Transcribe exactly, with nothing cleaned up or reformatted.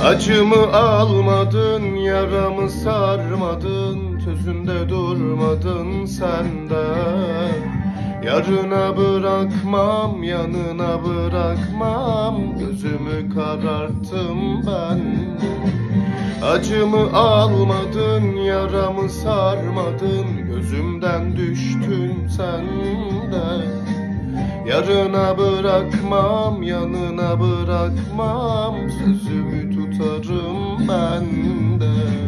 Acımı almadın, yaramı sarmadın, sözünde durmadın sen de. Yarına bırakmam, yanına bırakmam, gözümü kararttım ben. Acımı almadın, yaramı sarmadın, gözümden düştün sen de. Yarına bırakmam, yanına bırakmam, sözümü tutarım ben de.